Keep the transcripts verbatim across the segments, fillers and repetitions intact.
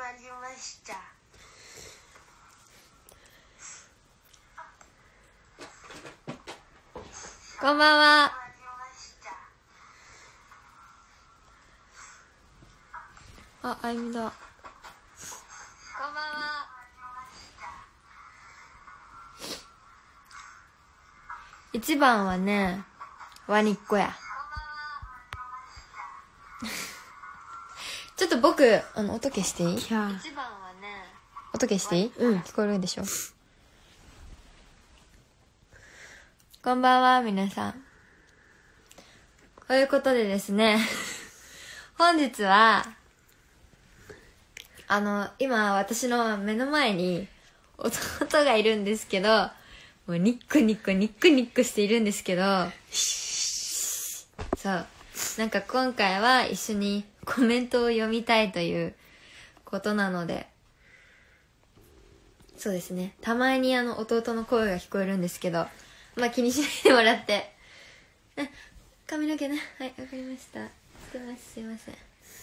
りました。 こんばんは。あ、あゆみだ。こんばんは。一番はね、ワニっ子や。ちょっと僕、あの、音消していい？一番はね、音消していい？うん、聞こえるでしょ。こんばんは、皆さん。ということでですね、本日は、あの、今私の目の前に弟がいるんですけど、もうニックニックニックニックしているんですけど、そう。なんか今回は一緒にコメントを読みたいということなので、そうですね。たまにあの弟の声が聞こえるんですけど、まあ気にしないでもらって。あ、髪の毛ね。はい、わかりました。してます、すいません。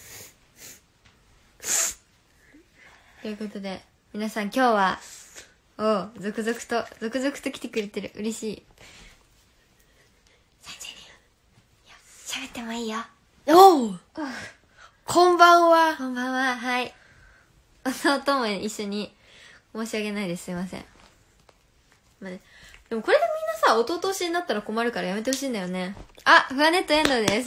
ということで、皆さん今日は、おう、続々と、続々と来てくれてる。嬉しい。さんじゅうにふん。喋ってもいいよ。 おう。こんばんは。 こんばんは。はい。弟も一緒に申し訳ないです。すいません。まあね、でもこれでみんなさ、弟推しになったら困るからやめてほしいんだよね。あ、フワネットエンドです。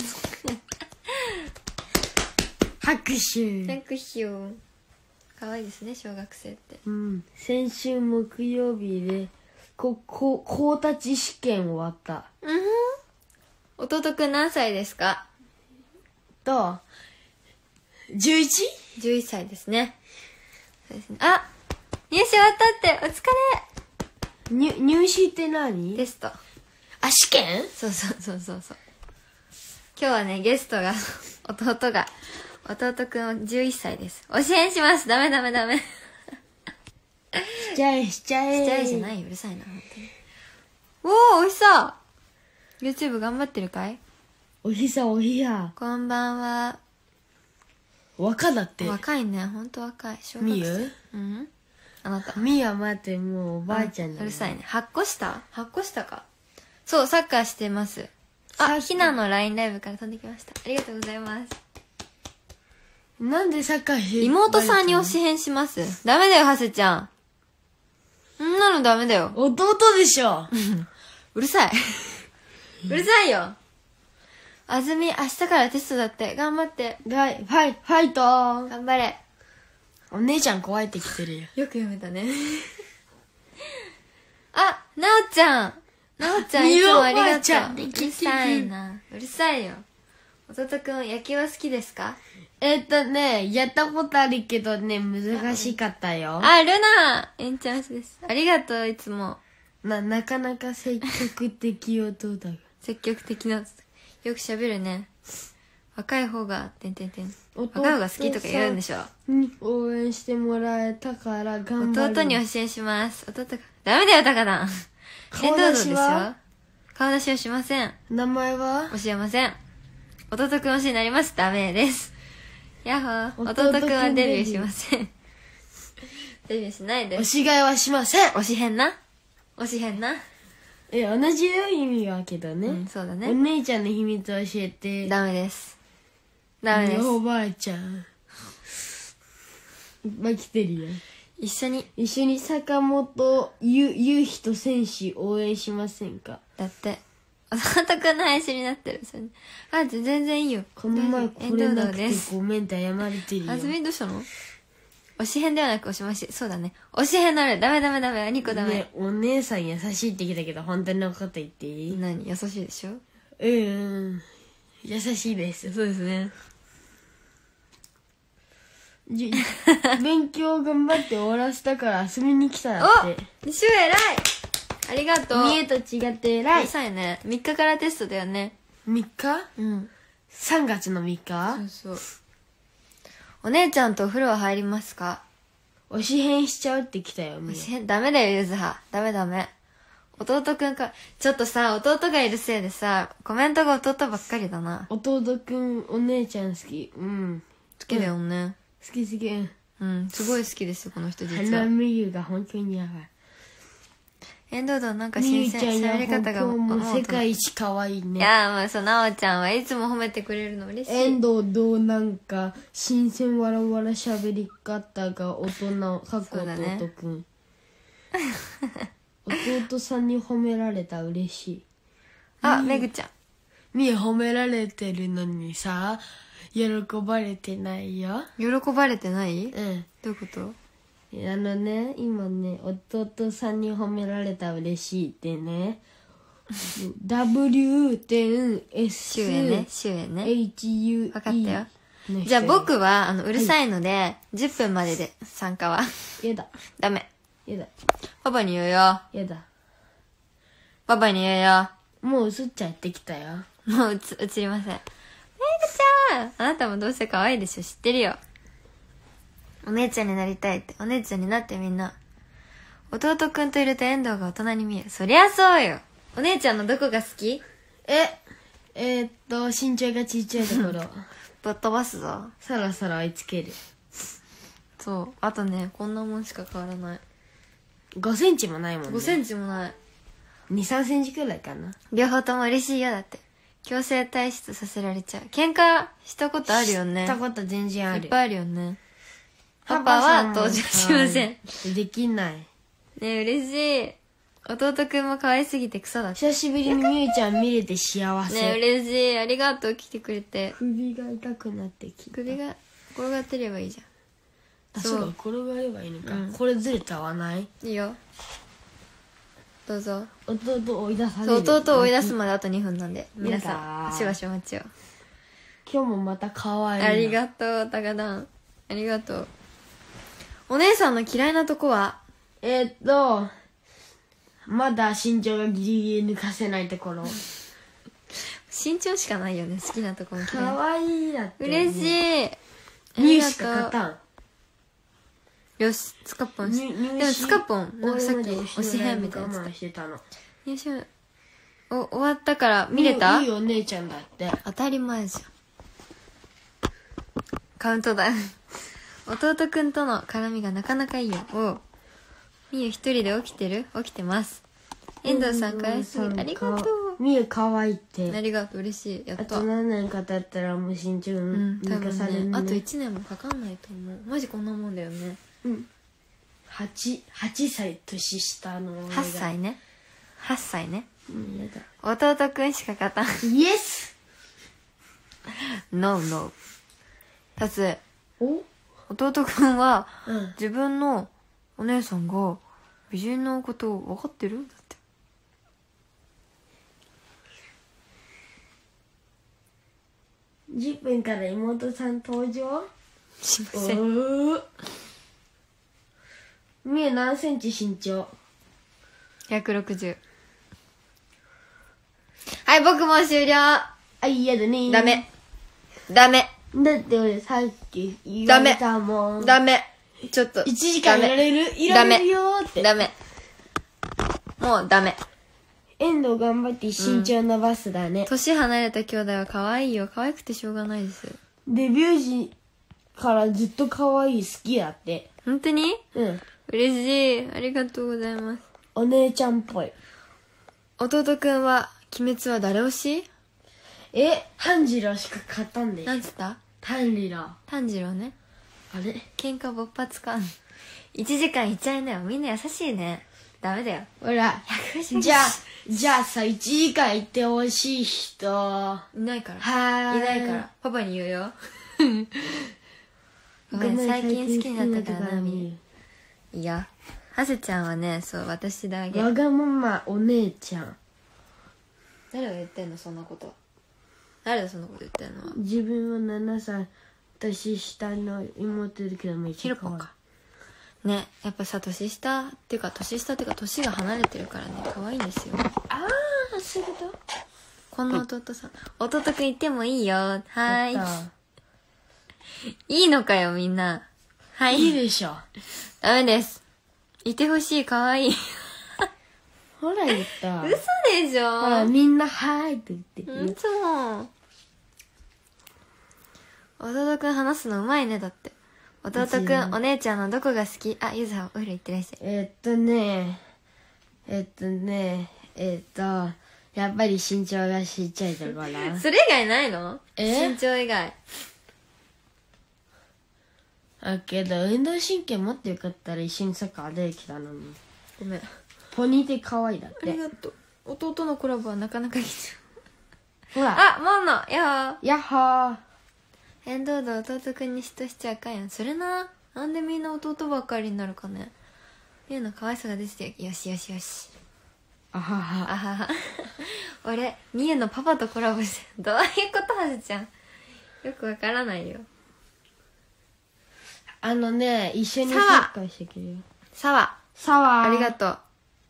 拍手。 拍手。可愛いですね、小学生って。 うん。先週木曜日で、こ、こ、高立試験終わった。 うん。弟くん何歳ですか？ と、じゅういち？ じゅういっさいですね。そうですね。あ、入試終わったって、お疲れ。 入、入試って何？ テスト。 あ、試験？ そうそうそうそうそう。今日はね、ゲストが、弟が、弟くんはじゅういっさいです。教えんします。ダメダメダメ。しちゃえ、しちゃえ。 しちゃえじゃないよ。うるさいな、本当に。おー、おいしそう。YouTube 頑張ってるかい？ おひさおひや。 こんばんは。 若だって。 若いね、ほんと若い。小学生。 みゆ？ うん。あなた。 みや待って、もうおばあちゃんだ、 うるさいね。はっこしたはっこしたか。そう、サッカーしてます。あ、ひなの ライン ライブから飛んできました。ありがとうございます。 なんでサッカーして妹さんに推し変します。ダメだよ、ハセちゃん。んなのダメだよ。 弟でしょ。 うるさい。うるさいよ。あずみ、明日からテストだって。頑張って。 はい、ファイ、ファイトー。 頑張れ。 お姉ちゃん怖いって来てるよ。 よく読めたね。あ、なおちゃん。なおちゃん、いつもありがとう。うるさいな。うるさいよ。弟くん、野球は好きですか？ えっとね、やったことあるけどね、難しかったよ。 あ、ルナエンチャンスです。ありがとう、いつも。 な、なかなか積極的弟だが。 積極的な、よく喋るね。若い方が、てんてんてん。若い方が好きとか言うんでしょ。 に応援してもらえたから頑張る。 弟に教えします。弟が、ダメだよ、高田。 顔出しは顔出しをしません。 名前は教えません。弟くん推しになります。ダメです。やっほー。弟くんはデビューしません。デビューしないです。 推し替えはしません。 推し変な推し変なえ、同じよ意味はけどね。 うん、そうだね。 お姉ちゃんの秘密教えて。 ダメです。ダメです。 おばあちゃん。いっぱい来てるよ。 一緒に。 一緒に坂本ゆ、ゆうひと選手応援しませんか？ だって。弟くんの配信になってる。それあ、全然いいよ。 この前これなくてごめんって謝れてるよ。 あずみどうしたの？推し変ではなく推しまし。そうだね。推し変なる。ダメダメダメ。にこダメ。 ね、お姉さん優しいって言ったけど、本当のこと言っていい？ 何？優しいでしょ？ うん。優しいです。 そうですね。 じ勉強頑張って終わらせたから遊びに来たらって。 お！しゅう偉い！ありがとう。 みえと違って偉い。 うるさいね。みっかからテストだよね。 みっか？ うん。 さんがつのみっか？ そうそう。お姉ちゃんとお風呂は入りますか？ 推し変しちゃうって来たよ、みえ。 推し変ダメだよ、ゆずは。ダメダメ。弟くんか、ちょっとさ、弟がいるせいでさ、コメントが弟ばっかりだな。 弟くん、お姉ちゃん好き。うん。 好きだよね。 好き好き。 うんすごい好きですよこの人実は。 花みゆが本当にやばい。 エンドウ豆なんかみ新鮮ゆちゃんや喋り方が本当もう世界い一可愛いね。 やーまあそうなおちゃんはいつも褒めてくれるの嬉しい。 遠藤どうなんか新鮮わらわら喋り方が大人かっこそうだね弟くん、弟さんに褒められた嬉しい。 あめぐちゃんみゆ褒められてるのにさ喜ばれてないよ。 喜ばれてない？ うんどういうこと？ あのね今ね弟さんに褒められた嬉しいってねダブリュー 点 エスシュウエねシュウエねエイチユーイー分かったよ。じゃあ僕はあのうるさいので、じゅっぷんまでで参加はやだダメ。 やだパパに言うよ。 やだパパに言うよ。 もう映っちゃってきたよ。 もううつ映りません。めぐちゃんあなたもどうせ可愛いでしょ知ってるよ。お姉ちゃんになりたいって。お姉ちゃんになってみんな。弟くんといると遠藤が大人に見える。そりゃそうよ。お姉ちゃんのどこが好き？ ええー、っと身長がちっちゃいところぶっ飛ばすぞ。 そろそろ追いつける。 そうあとねこんなもんしか変わらない。 ごセンチもないもんね。 ごセンチもない。 にさんセンチくらいかな。 両方とも嬉しいよ。だって強制退出させられちゃう。喧嘩したことあるよね。 したこと全然ある。 いっぱいあるよね。パパは登場しません。 できない。 ねえ嬉しい。弟くんも可愛すぎてクソだって。 久しぶりにみゆちゃん見れて幸せ。 ねえ嬉しい。ありがとう来てくれて。 首が痛くなってきた。 首が転がってればいいじゃん。 あ、そうか、転がればいいのか。 うんこれずれたわない？ いいよどうぞ。 弟追い出されそうる。 弟を追い出すまであとにふんなんで皆やさだーんしばしお待ちを。 今日もまた可愛いな。 ありがとう高段ありがとう。お姉さんの嫌いなとこは？ えー、っとまだ身長がギリギリ抜かせないところ。 身長しかないよね。好きなとこも嫌い。 可愛いだって。 嬉しい。あニューしりがとう。 か勝たん。 よしつかっぽんし。 にでもつかっぽんなんかさっき俺まで推し編みたいなやつ我慢してたの。 よいしょ。お終わったから見れた？ いいお姉ちゃんだって。 当たり前じゃん。カウントダウン。弟くんとの絡みがなかなかいいよ。おうみゆ一人で起きてる？起きてます。遠藤さんかわいすぎ。ありがとう。 みゆ可愛いって。 ありがとう嬉しい。やっあた。 と何年か経ったらもう身長うん多抜かされるね。 分ね。あといちねんもかかんないと思う。マジこんなもんだよね。 うん。八八歳年下の俺が。 はっさいね。はっさいね。 うん、やだ。 弟くんしか勝たん。 イエス。 ノーノー。たつ、 お。 弟くんはうん。 自分のお姉さんが美人のことを分かってる？だって。 じゅっぷんから妹さん登場。 しません。 おお。みゆ何センチ身長？ ひゃくろくじゅう。はい、僕も終了。 あ、嫌だね。 ダメ。ダメ。 だって俺さっき言われたもん。 ダメ。ちょっと。 いちじかんいられる？いられるよーって。 ダメ。もうダメ。 遠藤頑張って身長伸ばすだね。 年離れた兄弟は可愛いよ。可愛くてしょうがないです。 デビュー時からずっと可愛い好きやって。 本当に？ うん。 嬉しい。ありがとうございます。 お姉ちゃんっぽい。 弟くんは、鬼滅は誰推し？ え、炭治郎しか勝たんで。 なんつった？ 炭治郎。 炭治郎ね。 あれ喧嘩勃発か。いちじかんいっちゃいなよ。みんな優しいね。ダメだよ。 ほら、じゃあ、じゃあさ、いちじかん行ってほしい人。 いないから。 はーい。 いないから。パパに言うよ。ごめん、最近好きになったからな、みいや。はせちゃんはね、そう、私だけ。 わがままお姉ちゃん。 誰が言ってんの、そんなこと。誰だ、そんなこと言ってんのは。 自分はななさい年下の妹いるけどめっちゃ可愛い。 ヒロポンか。ね、やっぱさ、年下っていうか、年下っていうか、年が離れてるからね、可愛いんですよ。 ああ、そういうこと？ こんな弟さん。弟くん言ってもいいよ。はーい。 やったいいのかよ、みんな。はい。 いいでしょ。 ダメです。いてほしい、かわいい。 ほら言った。 嘘でしょ。 ほら、みんなはーいって言ってる。 うんと。弟くん話すのうまいね、だって。 弟くんお姉ちゃんのどこが好き？あ、ゆずはお風呂行ってらっしゃい。 えーっとねえーっとねえーっとやっぱり身長がちっちゃいところそれ以外ないの？ え身長以外。 だけど運動神経もっとよかったら一緒にサッカーできたのに。 ごめん。 ポニーって可愛いだっありて。 がとう。弟のコラボはなかなかいいじほらゃん。あ、モンのややっほー。 ー。エンドード弟くんに嫉妬しちゃあかんやん。それな。なんでみんな弟ばっかりになるかね。ゆうの可愛さが出てる。よしよしよし。 あははあはは。俺、みゆのパパとコラボしてる。どういうことはずちゃん。よくわからないよ。 あのね一緒にサッカーしてくれるよ。 さわ。 サワーありがとう。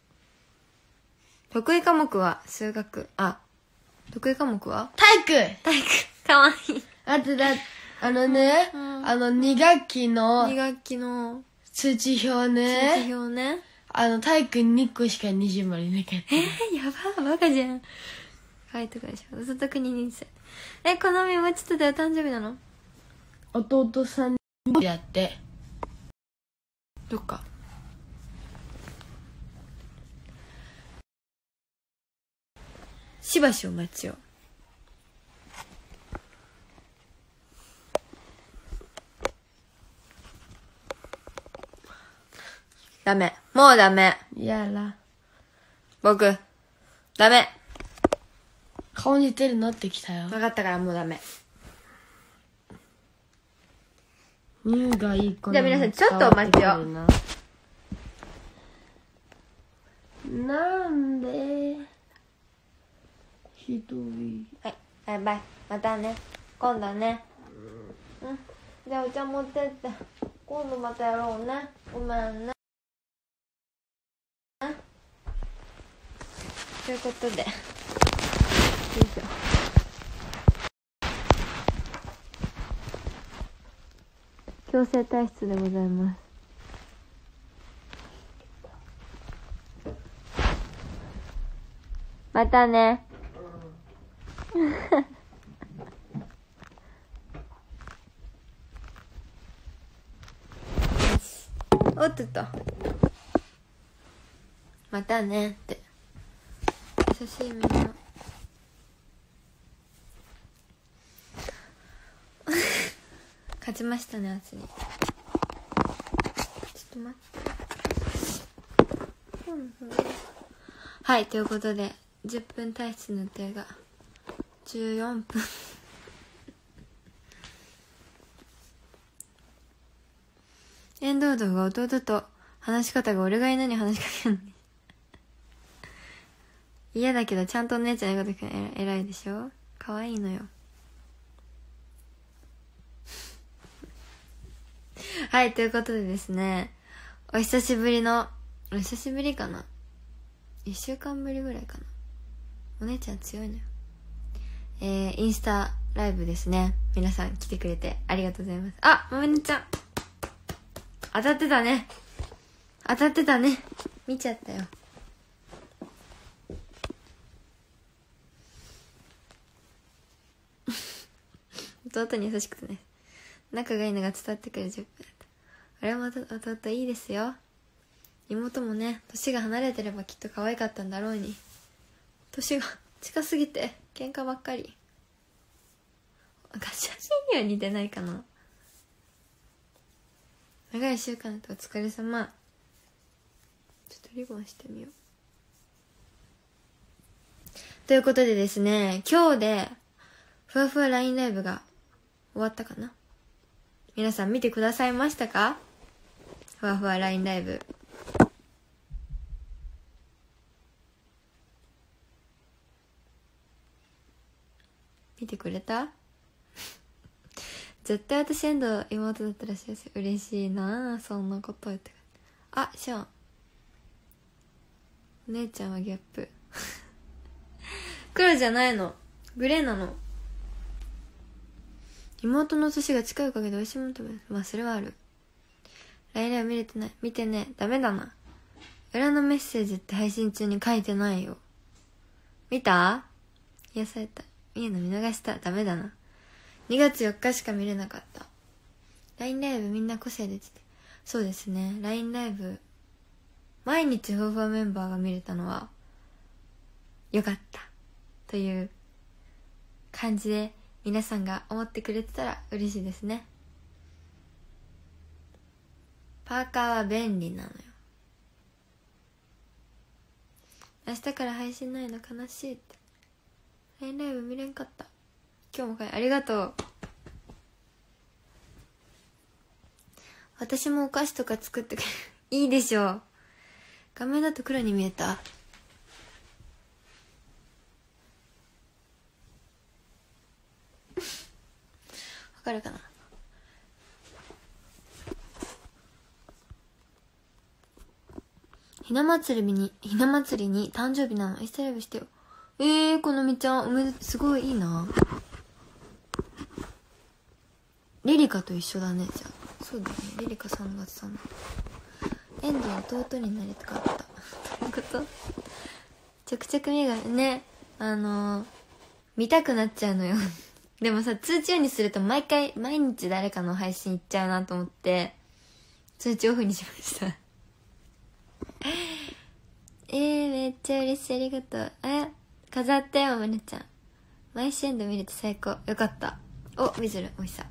得意科目は数学。あ、得意科目は体育。 体育。かわいい。 あとだあのね、 うんあのに学期のに学期の通知表通ね知表ね。 あの体育にこしかにじゅうまでなかった。 えー、やば、バカじゃん。書いてください。弟くんににさい。え、このみもうちょっとでお誕生日なの？ 弟さんやってどっか。しばしお待ちを。ダメ。もうダメ。 やら僕。ダメ。 顔似てるのってきたよ。 分かったからもうダメ。 乳がいい子じゃあ皆さんちょっとお待ちを。 なんでひどい。 はい。バイバイ。またね。今度ね。うん。じゃあお茶持ってって。今度またやろうね。ごめんね。ということで。よいしょ。強制体質でございます。またね。おっとっと。またねって優しいみんな。勝ちましたね、あつに。ちょっと待って、うんうん、はい、ということでじゅっぷん体質の予定がじゅうよんぷん遠藤道が弟と話し方が俺が犬に話しかけるのに嫌だけどちゃんとお姉ちゃんの言うこと聞くの偉いでしょ。可愛いのよ。はい、ということでですね、お久しぶりのお久しぶりかな、いっしゅうかんぶりぐらいかな。お姉ちゃん強いのよ。えー、インスタライブですね。皆さん来てくれてありがとうございます。あ、まめねちゃん当たってたね。当たってたね。見ちゃったよ。弟に優しくてね、仲がいいのが伝わってくるじゅっぷんだった。俺も弟いいですよ。妹もね、年が離れてればきっと可愛かったんだろうに、年が近すぎて喧嘩ばっかり。ガチャピンには似てないかな。長いいっしゅうかんだとお疲れ様。ちょっとリボンしてみよう。ということでですね、今日でふわふわ ライン ライブが終わったかな。皆さん見てくださいましたか？ふわふわ ライン ライブ。見てくれた？絶対私遠藤妹だったらしいですよ。嬉しいなあ、そんなこと言ってくれて。あ、ショーン、お姉ちゃんはギャップ黒じゃないの、グレーなの。妹の年が近いおかげで美味しいもの食べる。まあそれはある。ライン ライブ見れてない。見てね。ダメだな。裏のメッセージって配信中に書いてないよ。見た？癒された。見えの見逃した。ダメだな。にがつよっかしか見れなかった。 ライン ライブみんな個性出てて、そうですね。 ライン ライブ毎日ふわふわメンバーが見れたのはよかったという感じで皆さんが思ってくれてたら嬉しいですね。パーカーは便利なのよ。明日から配信ないの悲しいって。 ライン ライブ見れんかった。今日もかいありがとう。私もお菓子とか作ってくれるいいでしょう。画面だと黒に見えた。わかるかな。ひな祭りにひな祭りに誕生日なの。インスタライブしてよ。えー、このみちゃんおめですごいいいな。リリカと一緒だね。じゃあそうだね。リリカさんがつさんだ。エンド弟になりたかった。どういうこと？ちょくちょく目がね、あのー、見たくなっちゃうのよでもさ、通知オンにすると毎回毎日誰かの配信行っちゃうなと思って通知オフにしましたえー、めっちゃ嬉しい。ありがとう。え、飾ったよ、まるちゃん。毎週エンド見れて最高。よかった。お、みずる、おいしさ。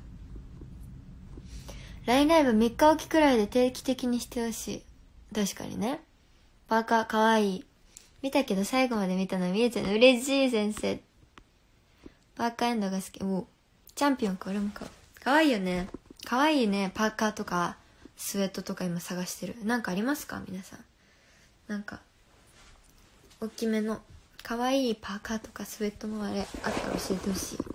ライン ライブみっかおきくらいで定期的にしてほしい。確かにね。パーカーかわいい。見たけど最後まで見たの見えちゃうの。嬉しい先生。パーカーエンドが好き。お、チャンピオンか。俺もかかわいいよね。かわいいね。パーカーとかスウェットとか今探してる。なんかありますか皆さん。なんか大きめのかわいいパーカーとかスウェットのあれあったら教えてほしい。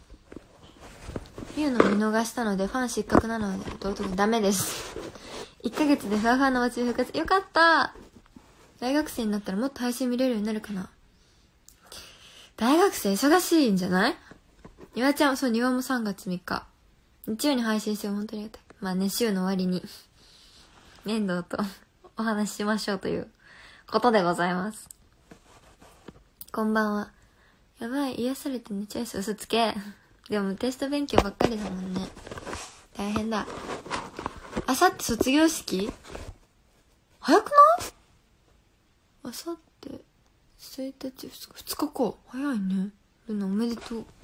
ミュウの見逃したのでファン失格なので弟にダメですいっかげつでふわふわの祭り復活。よかった。大学生になったらもっと配信見れるようになるかな。大学生忙しいんじゃない？にわちゃん、そう、にわもさんがつみっか日曜に配信して本当にありがたい。まあね、週の終わりに面倒とお話ししましょうということでございます。こんばんは。やばい、癒されて寝ちゃいそう。嘘つけ。でもテスト勉強ばっかりだもんね。大変だ。あさって卒業式？早くない？あさってついたち、ふつかか。早いね。ルナおめでとう。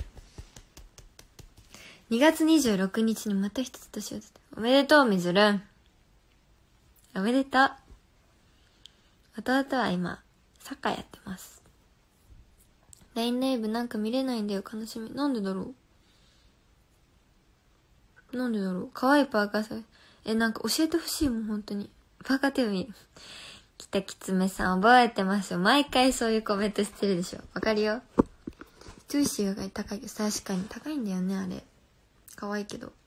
にがつにじゅうろくにちにまた一つ年を取った。おめでとうみずるん。おめでとう。弟は今サッカーやってます。ライン ライブなんか見れないんだよ。悲しみ。なんでだろうなんでだろう。かわいいパーカーさ。え、なんか教えてほしいもん、本当に。パーカー手を見る。北きつめさん覚えてますよ。毎回そういうコメントしてるでしょ。わかるよ。トゥーシーが高いけど、確かに高いんだよね、あれ。かわいいけど。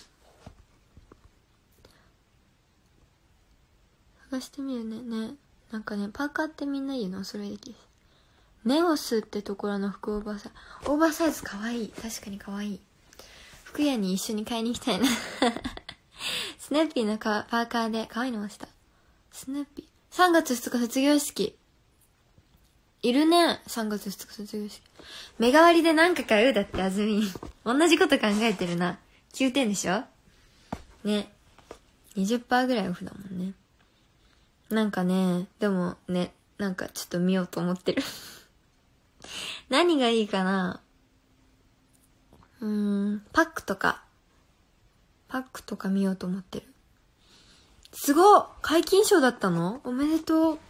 探してみるね。ね。なんかね、パーカーってみんな言うのそれできる。ネオスってところの服オーバーサイズ。オーバーサイズかわいい。確かにかわいい。服屋に一緒に買いに行きたいな。スヌーピーのパーカーでかわいいのました。スヌーピー。さんがつふつか卒業式。いるね。さんがつふつか卒業式。目代わりで何か買うだってあずみん。同じこと考えてるな。きゅうてんでしょね。にじゅっパーセント ぐらいオフだもんね。なんかね、でもね、なんかちょっと見ようと思ってる。何がいいかな。うーん、パックとか。パックとか見ようと思ってる。すごっ！解禁賞だったの？おめでとう。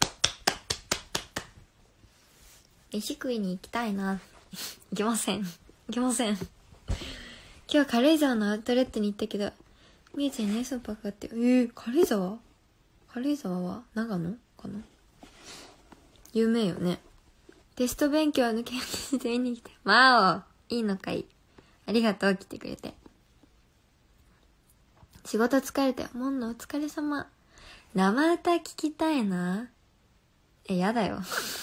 飯食いに行きたいな。行きません。行きません。今日軽井沢のアウトレットに行ったけど、みえちゃんにナイスのパーカーって、えー、軽井沢？軽井沢は長野かな？有名よね。テスト勉強は抜け駆けして見に来て。わお、いいのかい。ありがとう、来てくれて。仕事疲れたよ。もんのお疲れ様。生歌聞きたいな。え、やだよ。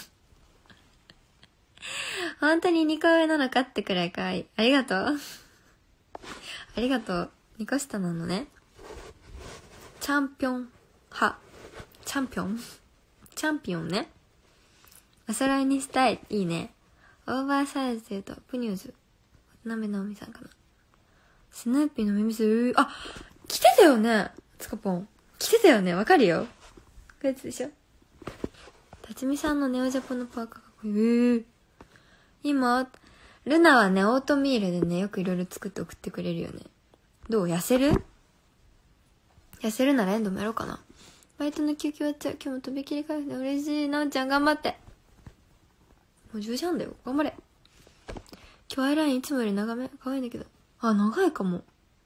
本当ににこ上なのかってくらい可愛い。ありがとう。ありがとう。にこ下なのね。チャンピオン派。チャンピオンチャンピオンね。お揃いにしたい。いいね。オーバーサイズで言うと、プニューズ。渡辺直美さんかな。スヌーピーの耳する。あ、 着てたよねつかぽん。着てたよね。わかるよ。こやつでしょ。辰巳さんのネオジャポンのパーカーかっこいい。えー、今、ルナはね、オートミールでね、よくいろいろ作って送ってくれるよね。どう？痩せる？痩せるならエンドもやろうかな。バイトの休憩終わっちゃう。今日もとびきり帰るね。嬉しい。なおちゃん頑張って。もうじゅうじはんだよ。頑張れ。今日アイラインいつもより長め。可愛いんだけど。あ、長いかも。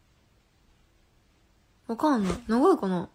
わかんない。長いかな？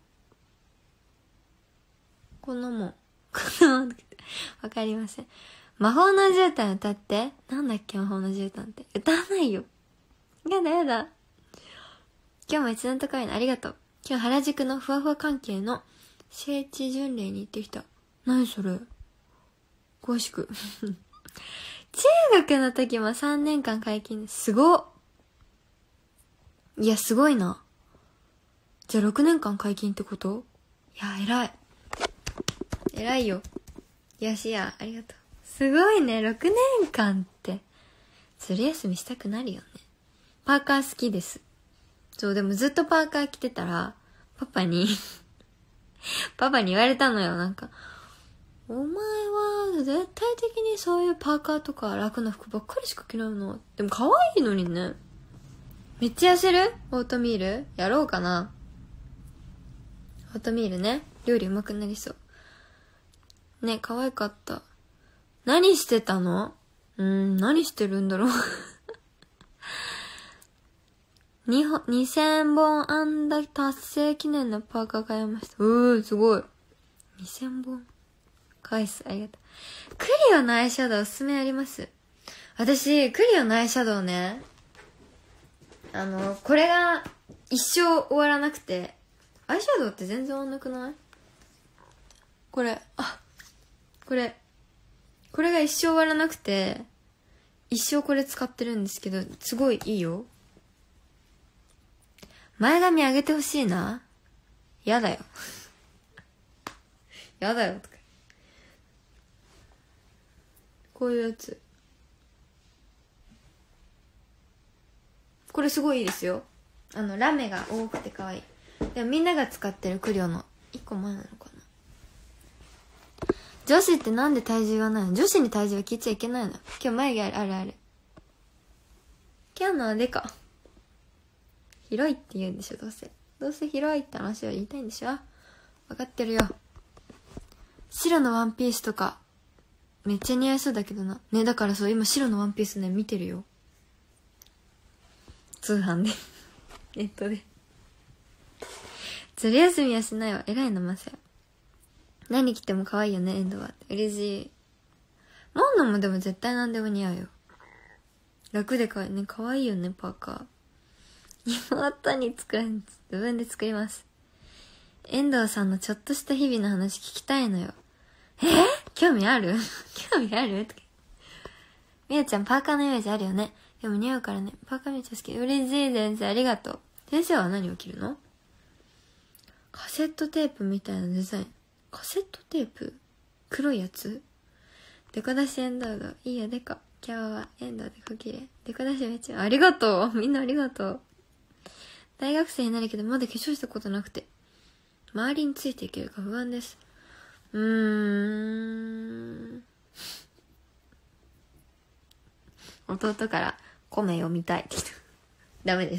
こんなもん。こんなもん。わかりません。魔法の絨毯歌って。なんだっけ魔法の絨毯って。歌わないよ。やだやだ。今日も一段高いのありがとう。今日原宿のふわふわ関係の聖地巡礼に行ってきた。何それ？詳しく。中学の時もさんねんかん解禁です。すごっ。いや、すごいな。じゃあろくねんかん解禁ってこと？いや、偉い。偉いよ。よしや、ありがとう。すごいね、ろくねんかんって。ずる休みしたくなるよね。パーカー好きです。そう、でもずっとパーカー着てたら、パパに、パパに言われたのよ、なんか。お前は絶対的にそういうパーカーとか楽な服ばっかりしか着ないの。でも可愛いのにね。めっちゃ痩せる？オートミールやろうかな。オートミールね。料理うまくなりそう。ね、可愛かった。何してたの？うーん、何してるんだろう。にほん、にせんぼん安打達成記念のパーカー買いました。うー、すごい。にせんぼん。かわいいっす。ありがとう。クリオのアイシャドウおすすめあります？私、クリオのアイシャドウね、あの、これが一生終わらなくて、アイシャドウって全然終わんなくない？これ、あ、これ、これが一生終わらなくて、一生これ使ってるんですけど、すごいいいよ。前髪上げてほしいな。やだよ。やだよとか。こういうやつ。これすごいいいですよ。あの、ラメが多くて可愛い。でもみんなが使ってるクリオのいっこまえなのかな。女子ってなんで体重はないの？女子に体重は聞いちゃいけないの。今日眉毛あるあるある。今日のはでか。広いって言うんでしょ、どうせ。どうせ広いって話を言いたいんでしょ。わかってるよ。白のワンピースとか、めっちゃ似合いそうだけどな。ね、だからそう、今白のワンピースね、見てるよ。通販で。ネットで。ずる休みはしないわ。偉いな、まさや。何着ても可愛いよね、エンドは。嬉しい。モンノもでも絶対何でも似合うよ。楽で可愛いね。可愛いよね、パーカー。妹に作るんです。自分で作ります。遠藤さんのちょっとした日々の話聞きたいのよ。えー、興味ある？興味ある？とか。みやちゃんパーカーのイメージあるよね。でも似合うからね。パーカーめっちゃ好き。嬉しい先生、ありがとう。先生は何を着るの？カセットテープみたいなデザイン。カセットテープ？黒いやつ？デカ出しエンドウがいいよ、デカ。今日はエンドウでこきれい。デカ出しめっちゃ、ありがとう。みんなありがとう。大学生になるけどまだ化粧したことなくて、周りについていけるか不安です。うーん。弟から米読みたいって人。ダメです。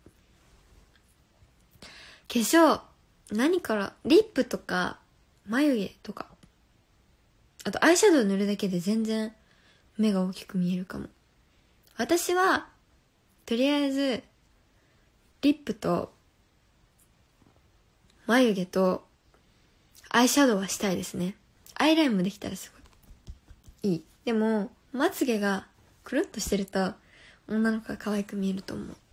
化粧、何から、リップとか、眉毛とか。あとアイシャドウ塗るだけで全然目が大きく見えるかも。私は、とりあえず、リップと、眉毛と、アイシャドウはしたいですね。アイラインもできたらすごいいい。でも、まつげがくるっとしてると、女の子が可愛く見えると思う。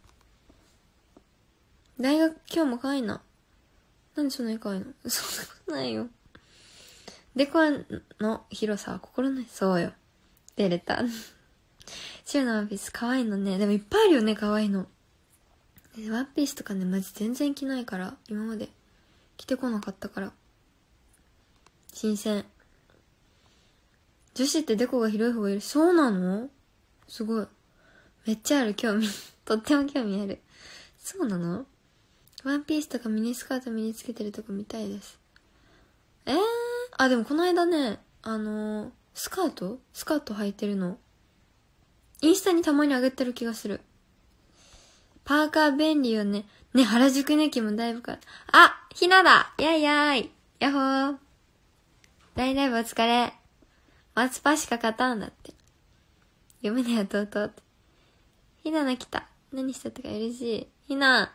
大学、今日も可愛いな。なんでそんなに可愛いの？そんなことないよ。デコの広さは心ない。そうよ。出れた。白のワンピース可愛いのね。でもいっぱいあるよね、可愛いの。ワンピースとかね、マジ全然着ないから、今まで着てこなかったから。新鮮。女子ってデコが広い方がいる。そうなの？すごい。めっちゃある、興味。とっても興味ある。そうなの？ ワンピースとかミニスカート身につけてるとこ見たいです。えー、あ、でもこの間ね、あのー、スカートスカート履いてるの、インスタにたまに上げてる気がする。パーカー便利よね。ね、原宿の駅もだいぶか、あ、ひなだ、やいやい、やっほー。大ライブお疲れ。松パしか勝たんだって。読めねえ弟って。ひなな来た。何したってか嬉しい。ひな。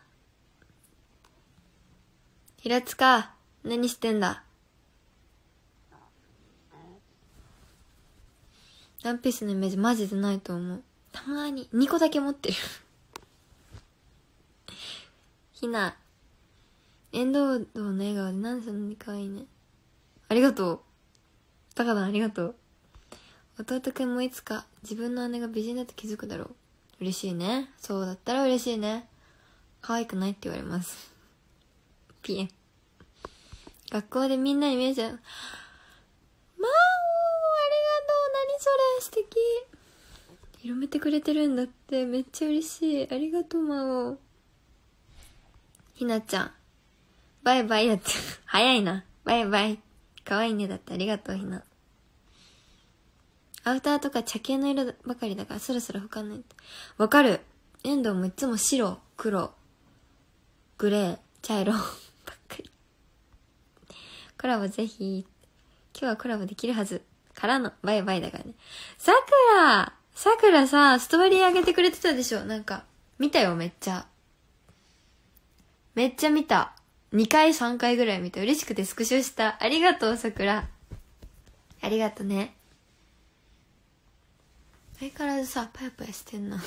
平塚、何してんだ。ワンピースのイメージマジでないと思う。たまーににこだけ持ってる。ひな。遠藤道の笑顔でなんでそんなに可愛いね。ありがとう。高田ありがとう。弟くんもいつか自分の姉が美人だと気づくだろう。嬉しいね。そうだったら嬉しいね。可愛くないって言われます。ピエン。学校でみんなに見えちゃう。まあおー、ありがとう。何それ、素敵。広めてくれてるんだって。めっちゃ嬉しい。ありがとう、まお。ひなちゃん。バイバイやって。早いな。バイバイ。可愛いねだってありがとう、ひな。アウターとか茶系の色ばかりだからそろそろ拭かないと。わかる。遠藤もいつも白、黒、グレー、茶色ばっかり。コラボぜひ。今日はコラボできるはず。からのバイバイだからね。さくらさくらさ、ストーリー上げてくれてたでしょ。なんか、見たよ、めっちゃ。めっちゃ見た。にかいさんかいぐらい見た。嬉しくてスクショした。ありがとう、さくら。ありがとね。相変わらずさ、パヤパヤしてんな。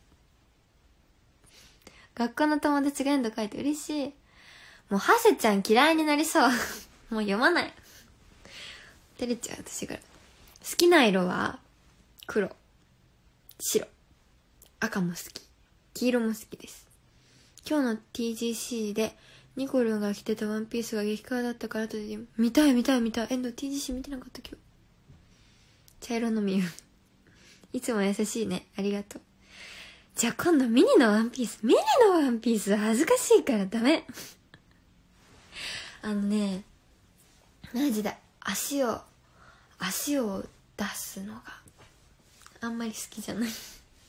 学校の友達がエンド書いて嬉しい。もう、ハセちゃん嫌いになりそう。もう読まない。照れちゃう、私から。好きな色は、黒、白、赤も好き、黄色も好きです。今日の ティージーシー で、ニコルンが着てたワンピースが激カワだったからとで、見たい見たい見たい。エンド ティージーシー 見てなかった今日。茶色のみゆ。いつも優しいね。ありがとう。じゃあ今度ミニのワンピース。ミニのワンピースは恥ずかしいからダメ。あのね、マジで足を、足を出すのがあんまり好きじゃない。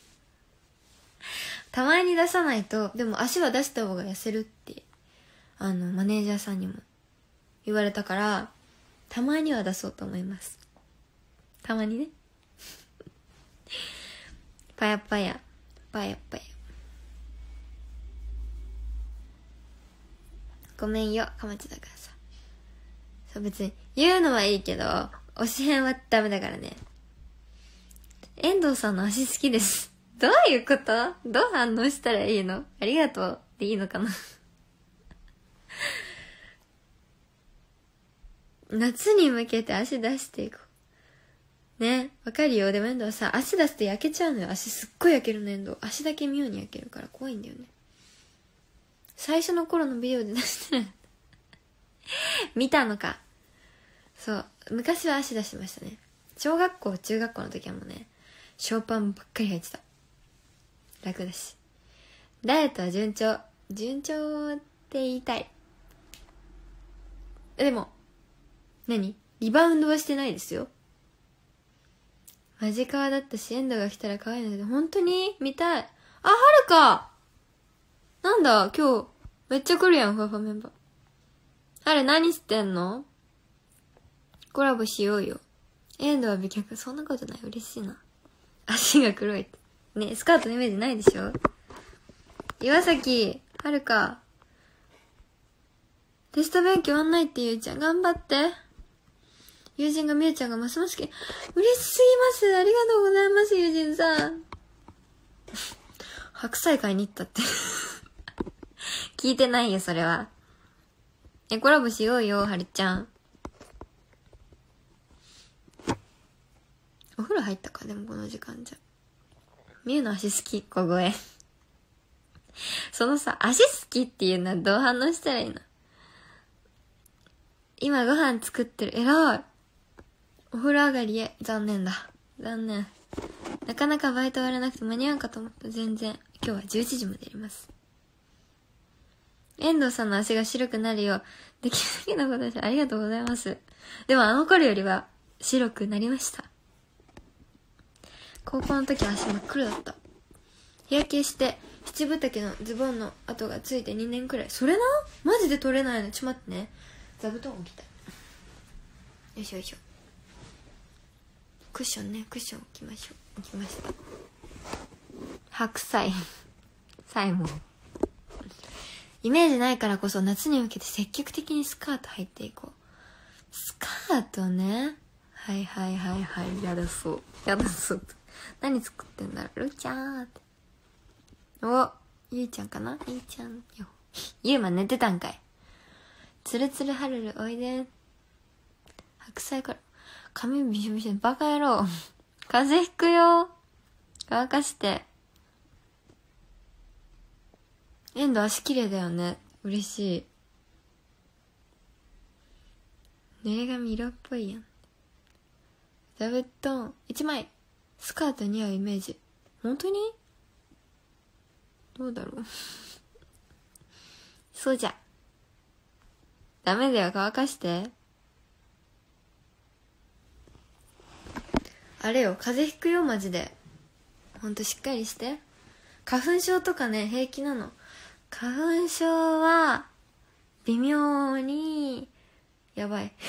たまに出さないと、でも足は出した方が痩せるって、あの、マネージャーさんにも言われたから、たまには出そうと思います。たまにね。パヤパヤ、パヤパヤ。ごめんよ、かまちだからさ。そう、別に言うのはいいけど、推し変はダメだからね。遠藤さんの足好きです。どういうこと？どう反応したらいいの？ありがとうでいいのかな。夏に向けて足出していこう。ね、わかるよ。でも遠藤はさ、足出すと焼けちゃうのよ。足すっごい焼けるの、遠藤。足だけ妙に焼けるから怖いんだよね。最初の頃のビデオで出してない。見たのか。そう。昔は足出してましたね。小学校、中学校の時はもうね、ショーパンばっかり履いてた。楽だし。ダイエットは順調。順調って言いたい。でも、何？リバウンドはしてないですよ。マジカワだったし、遠藤が来たら可愛いので、本当に見たい。あ、はるか！なんだ、今日、めっちゃ来るやん、ふわふわメンバー。はる、何してんの？コラボしようよ。遠藤は美脚、そんなことない。嬉しいな。足が黒いって。ね、スカートのイメージないでしょ？岩崎、はるか。テスト勉強終わんないってゆうちゃん、頑張って。友人がみゆちゃんがますますき、嬉しすぎます。ありがとうございます、友人さん。白菜買いに行ったって。聞いてないよ、それは。え、コラボしようよ、はるちゃん。お風呂入ったか、でもこの時間じゃ。みゆの足好き、小声。そのさ、足好きっていうのはどう反応したらいいの？今ご飯作ってる。えらい。お風呂上がりへ。残念だ。残念。なかなかバイト終わらなくて間に合うかと思った。全然。今日はじゅういちじまでやります。 遠藤さんの足が白くなるよう、できるだけのことでしょ。ありがとうございます。でもあの頃よりは白くなりました。高校の時は足真っ黒だった。日焼けして、七分丈のズボンの跡がついてにねんくらい。それなマジで取れないの。ちょっと待ってね。座布団置きたい。よいしょよいしょ。クッションね、クッション置きましょう。置きました。白菜。サイモン。イメージないからこそ夏に向けて積極的にスカート履いていこう。スカートね。はいはいはいはい。やだそう。やだそう。何作ってんだろう。るーちゃんって。お、ゆいちゃんかなゆいちゃんよ。ゆうま寝てたんかい。つるつるはるるおいで。白菜から。髪びしょびしょ。バカ野郎。風邪ひくよ。乾かして。エンド足綺麗だよね。嬉しい。濡れ髪色っぽいやん。座布団いちまい。スカート似合うイメージ。本当に？どうだろう。そうじゃ。ダメだよ、乾かして。あれよ、風邪ひくよ、マジで。ほんとしっかりして。花粉症とかね、平気なの。花粉症は、微妙に、やばい。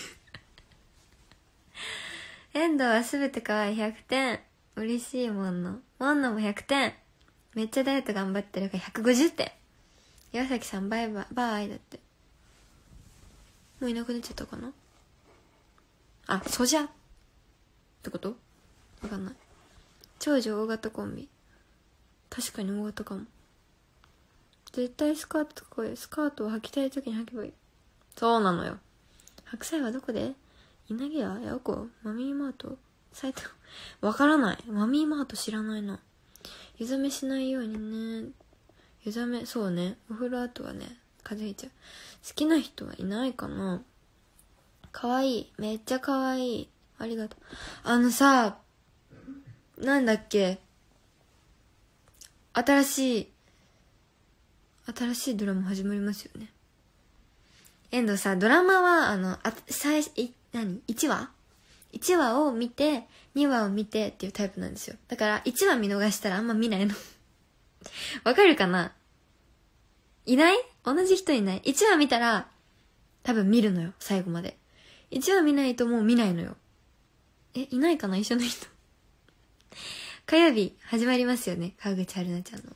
遠藤はすべて可愛いひゃくてん。嬉しいもんの。もんのもひゃくてん。めっちゃダイエット頑張ってるからひゃくごじゅってん。岩崎さんバイバイ、バイだって。もういなくなっちゃったかな。あ、そじゃってことわかんない。長女大型コンビ。確かに大型かも。絶対スカートこい。スカートを履きたい時に履けばいい。そうなのよ。白菜はどこで？稲毛屋？ヤオコ？マミーマート？サイト？わからない。マミーマート知らないな。湯冷めしないようにね。湯冷め、そうね。お風呂後はね、風邪ひいちゃう。好きな人はいないかな。かわいい。めっちゃかわいい。ありがとう。あのさ、なんだっけ。新しい、新しいドラマ始まりますよね。遠藤さ、ドラマは、あの、あ、最初、い、何 ?いち 話 ?いち 話を見て、にわを見てっていうタイプなんですよ。だから、いちわ見逃したらあんま見ないの。わかるかないない同じ人いない ?いち 話見たら、多分見るのよ、最後まで。いちわ見ないともう見ないのよ。え、いないかな一緒の人。火曜日、始まりますよね、川口春奈ちゃんの。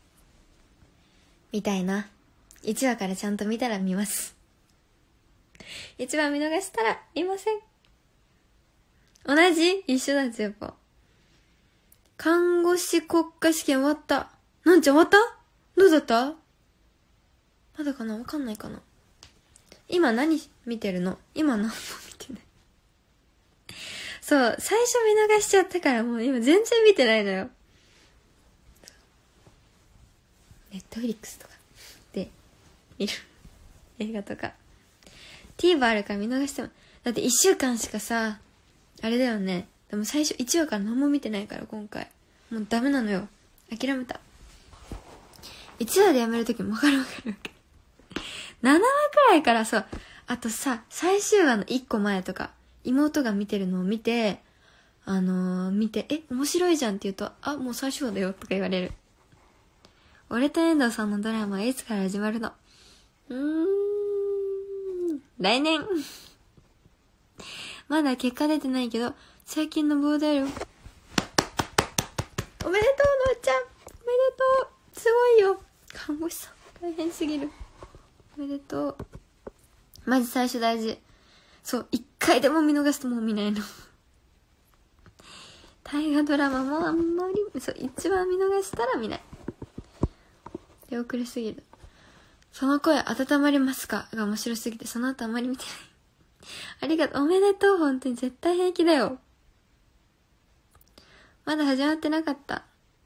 見たいな。いちわからちゃんと見たら見ます。いちわ見逃したら見ません。同じ一緒なんですよ、やっぱ。看護師国家試験終わった。なんちゃん終わった？どうだった？まだかな？わかんないかな。今何見てるの？今何も見てない。そう、最初見逃しちゃったからもう今全然見てないのよ。ネットフリックスとかで見る映画とか TVer あるから見逃しても、だっていっしゅうかんしかさ、あれだよね。でも最初いちわから何も見てないから今回もうダメなのよ。諦めた。いちわでやめるときもわかるわかるわかる。ななわくらいからそう、あとさ、最終話のいっこまえとか妹が見てるのを見て、あのー、見て、え、面白いじゃんって言うと、あ、もう最終話だよとか言われる。俺と遠藤さんのドラマはいつから始まるの？うーん、来年。まだ結果出てないけど、最近のボーダル。おめでとう、のーちゃん。おめでとう。すごいよ。看護師さん、大変すぎる。おめでとう。マジ最初大事。そう、一回でも見逃すともう見ないの。大河ドラマもあんまり、そう、一番見逃したら見ない。手遅れすぎる。その声温まりますかが面白すぎて、その後あんまり見てない。ありがとう、おめでとう、本当に絶対平気だよ。まだ始まってなかった。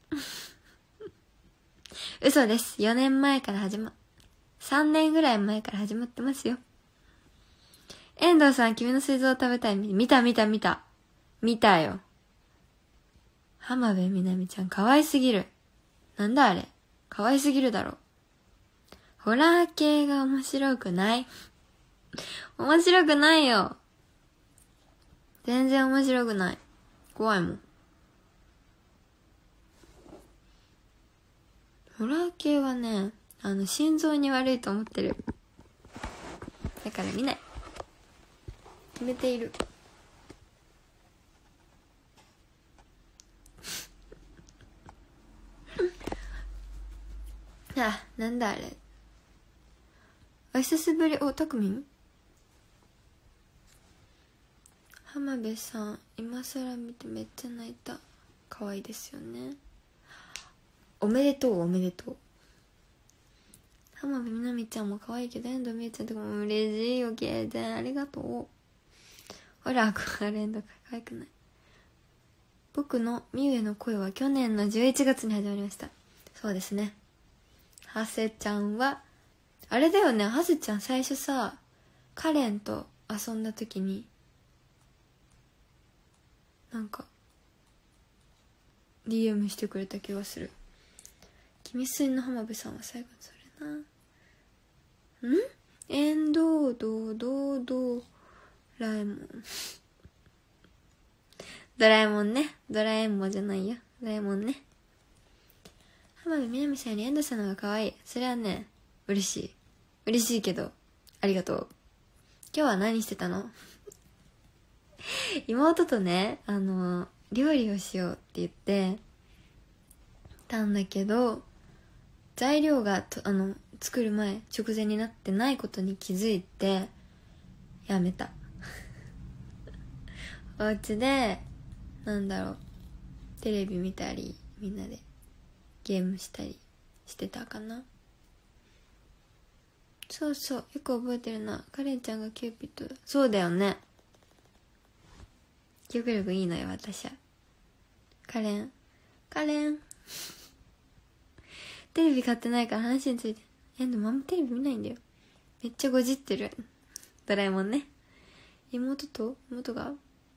嘘です。よねんまえから始ま、さんねんぐらい前から始まってますよ。遠藤さん、君の水蔵を食べたい。見た見た見た。見たよ。浜辺美波ちゃん可愛すぎる。なんだあれ。可愛すぎるだろ。 ホラー系が面白くない。面白くないよ。全然面白くない。怖いもん。ホラー系はね、あの、心臓に悪いと思ってる。だから見ない。決めている。あ、なんだあれ。お久しぶり。お、たくみん浜辺さん、今更見てめっちゃ泣いた。可愛いですよね。おめでとう、おめでとう。浜辺美波ちゃんも可愛いけど、遠藤美優ちゃんとかも嬉しいよ、けいちゃん。ありがとう。ほら、これ遠藤可愛くない。僕のみゆへの声は去年のじゅういちがつに始まりました。そうですね。はせちゃんは、あれだよね、はせちゃん最初さ、カレンと遊んだ時に、なんか、ディーエム してくれた気がする。君すいの浜辺さんは最後にそれな。ん遠藤ドドドラえもん。ドラえもんね。ドラえもんじゃないよ。ドラえもんね。浜辺美波さんより遠藤さんの方が可愛い。それはね、嬉しい。嬉しいけど、ありがとう。今日は何してたの？妹とね、あの、料理をしようって言ってたんだけど、材料がとあの作る前直前になってないことに気づいてやめた。お家でなんだろう、テレビ見たりみんなでゲームしたりしてたかな。そうそう、よく覚えてるな。カレンちゃんがキューピッドだ。そうだよね。記憶力いいのよ私は。カレンカレンテレビ買ってないから話について。え、でもあんまテレビ見ないんだよ。めっちゃごじってる。ドラえもんね。妹と妹が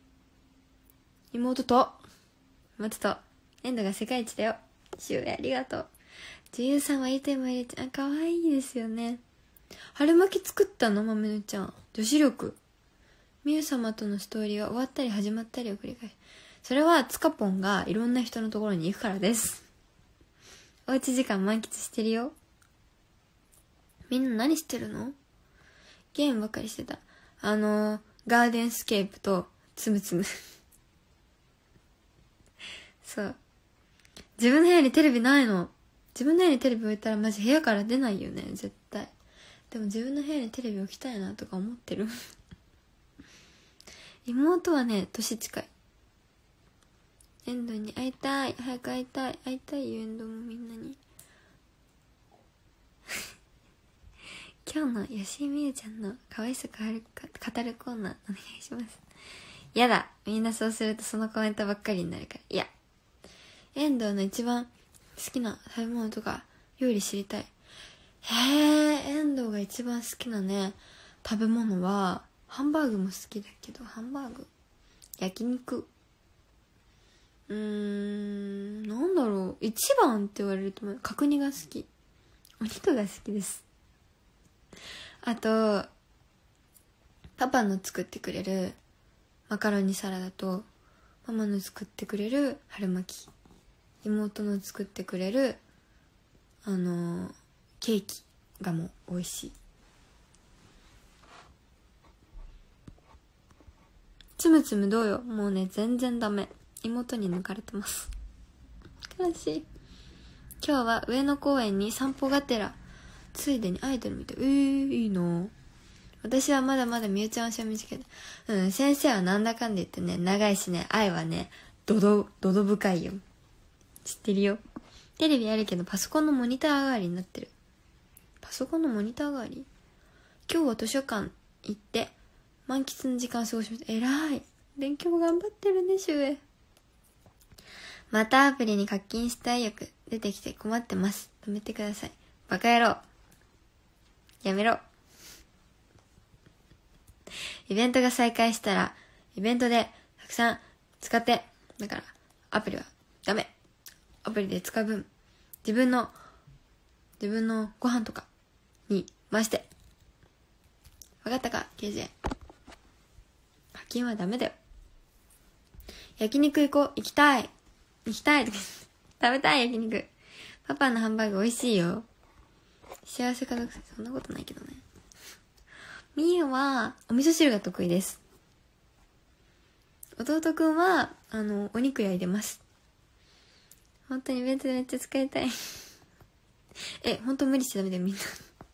妹と妹とエンドが世界一だよ。シュウエありがとう。女優さんは言いたいも入れちゃう。かわいいですよね。春巻き作ったのまめのちゃん。女子力。みゆ様とのストーリーは終わったり始まったりを繰り返し。それはつかぽんがいろんな人のところに行くからです。おうち時間満喫してるよ。みんな何してるの？ゲームばっかりしてた。あのー、ガーデンスケープとつむつむ。そう。自分の部屋にテレビないの。自分の部屋にテレビ置いたらマジ部屋から出ないよね、絶対。でも自分の部屋にテレビ置きたいなとか思ってる。妹はね、年近い。エンドに会いたい。早く会いたい。会いたいよ、エンドもみんなに。今日の吉井美優ちゃんの可愛さ語る語るコーナーお願いします。やだ。みんなそうするとそのコメントばっかりになるから。いや。エンドの一番好きな食べ物とか料理知りたい。へえ、エンドが一番好きなね、食べ物は、ハンバーグも好きだけど、ハンバーグ。焼肉。うーん、なんだろう。一番って言われると、角煮が好き。お肉が好きです。あと、パパの作ってくれるマカロニサラダと、ママの作ってくれる春巻き。妹の作ってくれる、あのー、ケーキがもう美味しい。つむつむどうよ。もうね、全然ダメ。妹に抜かれてます。悲しい。今日は上野公園に散歩がてら、ついでにアイドル見て、えー、いいな。私はまだまだみゆちゃん推しは短い。うん、先生はなんだかんだ言ってね、長いしね、愛はね、ドド、ドド深いよ。知ってるよ。テレビあるけどパソコンのモニター代わりになってる。パソコンのモニター代わり？今日は図書館行って満喫の時間を過ごしました。えらい。勉強頑張ってるね、シュウエ。またアプリに課金したい欲出てきて困ってます。止めてください。バカ野郎。やめろ。イベントが再開したら、イベントでたくさん使って。だから、アプリはダメ。アプリで使う分、自分の、自分のご飯とか、 に回して。わかったか、ケージェー。課金はダメだよ。焼肉行こう。行きたい。行きたい。食べたい、焼肉。パパのハンバーグ美味しいよ。幸せかどうか、そんなことないけどね。みゆは、お味噌汁が得意です。弟くんは、あの、お肉焼いてます。本当にベンツめっちゃ使いたい。え、本当無理しちゃダメだよ、みんな。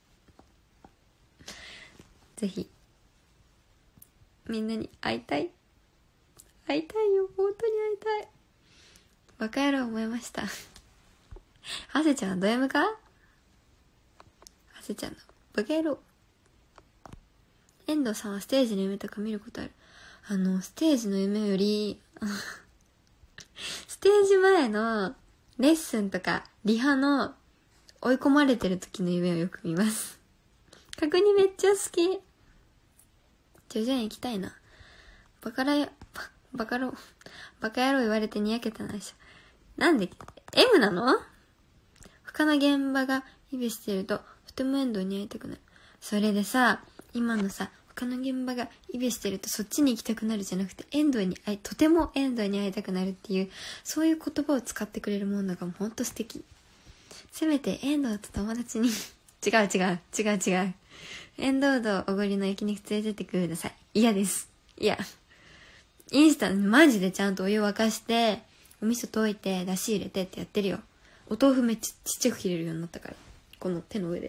ぜひ、みんなに会いたい。会いたいよ、本当に会いたい。バカ野郎思いました。ハセちゃんはド M か？ハセちゃんのバカ野郎。遠藤さんはステージの夢とか見ることある？あの、ステージの夢より、ステージ前のレッスンとかリハの追い込まれてる時の夢をよく見ます。確認めっちゃ好き。徐々に行きたいな。バカラや、バ、バカロ、バカ野郎言われてにやけたなでしょ。なんで M なの？他の現場がイベしてるととても遠藤に会いたくなる。それでさ、今のさ、他の現場がイベしてるとそっちに行きたくなるじゃなくて、遠藤に会い、とても遠藤に会いたくなるっていう、そういう言葉を使ってくれるもんだからほんと素敵。せめて遠藤と友達に違う違う違う違う遠藤とおごりの焼肉連れてってください。嫌です。いや、インスタマジでちゃんとお湯沸かしてお味噌溶いて出汁入れてってやってるよ。お豆腐めっちゃちっちゃく切れるようになったから、この手の上で。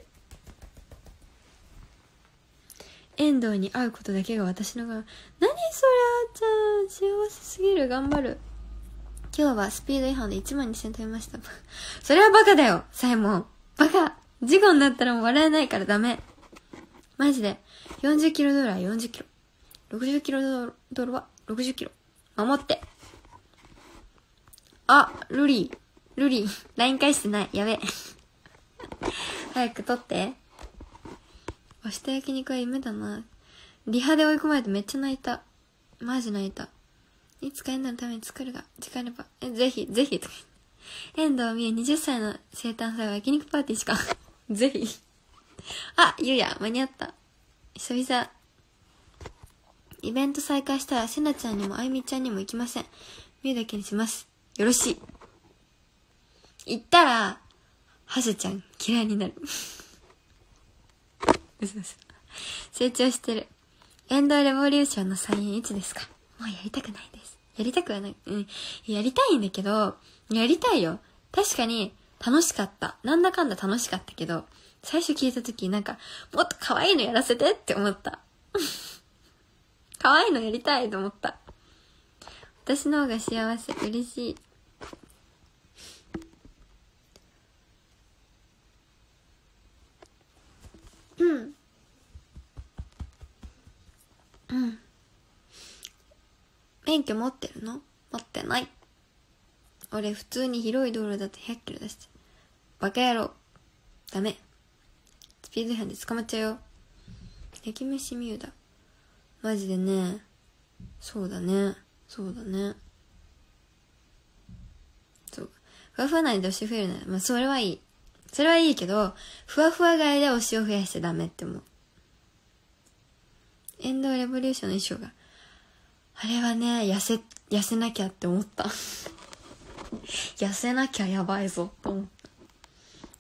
遠藤に会うことだけが私のが、何それあーちゃん、幸せすぎる。頑張る。今日はスピード違反でいちまんにせん食べました。それはバカだよ、サイモン。バカ。事故になったらもう笑えないからダメ。マジで。よんじゅっキロドルはよんじゅっキロ。ろくじゅっキロドルはろくじゅっキロ。守って。あ、ルリー。ルリー。ライン 返してない。やべ。早く取って。明日焼肉は夢だな。リハで追い込まれてめっちゃ泣いた。マジ泣いた。いつか遠藤のために作るが、時間あれば。え、ぜひ、ぜひ。遠藤美優はたちの生誕祭は焼肉パーティーしか。ぜひ。あ、ゆうや、間に合った。久々。イベント再開したら、せなちゃんにもあいみちゃんにも行きません。みゆだけにします。よろしい。行ったら、はせちゃん嫌いになる。嘘嘘。成長してる。エンドレボリューションの再演いつですか？もうやりたくないです。やりたくはない。うん。やりたいんだけど、やりたいよ。確かに楽しかった。なんだかんだ楽しかったけど、最初聞いたときなんか、もっと可愛いのやらせてって思った。可愛いのやりたいと思った。私の方が幸せ。嬉しい。うん。うん。免許持ってるの？持ってない。俺普通に広い道路だとひゃっキロ出して。バカ野郎。ダメ。スピード違反で捕まっちゃうよ。焼き飯ミュウだ。マジでね。そうだね。そうだね。そう。ふわふわ内で推し増えるなら、まあそれはいい。それはいいけど、ふわふわ外で推しを増やしちゃダメって思う。エンドレボリューションの衣装が。あれはね、痩せ、痩せなきゃって思った。痩せなきゃやばいぞと思った。